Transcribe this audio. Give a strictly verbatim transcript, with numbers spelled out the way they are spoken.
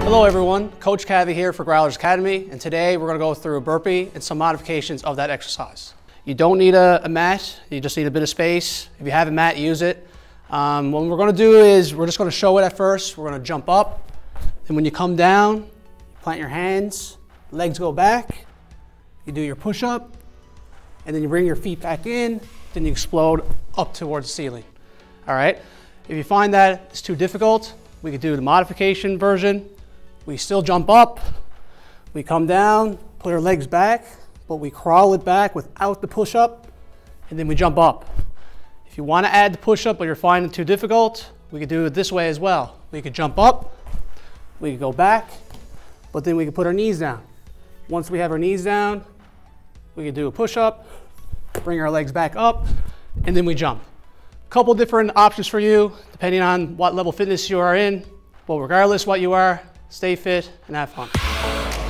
Hello everyone, Coach Kavanagh here for Growlers Academy, and today we're going to go through a burpee and some modifications of that exercise. You don't need a, a mat, you just need a bit of space. If you have a mat, use it. Um, what we're going to do is we're just going to show it at first. We're going to jump up, and when you come down, plant your hands, legs go back, you do your push-up, and then you bring your feet back in, then you explode up towards the ceiling. All right? If you find that it's too difficult, we could do the modification version. We still jump up, we come down, put our legs back, but we crawl it back without the push-up, and then we jump up. If you want to add the push-up but you're finding it too difficult, we could do it this way as well. We could jump up, we could go back, but then we could put our knees down. Once we have our knees down, we could do a push-up, bring our legs back up, and then we jump. A couple different options for you, depending on what level of fitness you are in, but regardless what you are, stay fit and have fun.